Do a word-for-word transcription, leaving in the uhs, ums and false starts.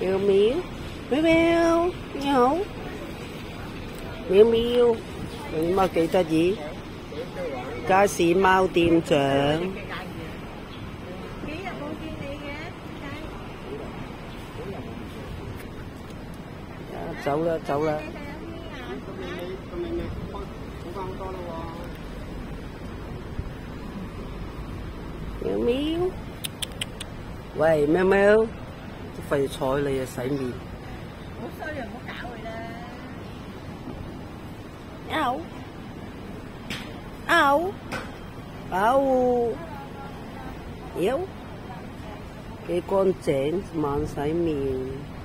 喵喵，喵喵，你好，喵喵，你貓幾得意？街市貓店長。 幾日冇見你嘅？ 啊，走啦走啦。喵喵，喂，喵喵，都費事睬你啊，洗面。 好衰啊！唔好搞佢啦。 喵，喵，喵，妖，幾乾淨，晚洗面。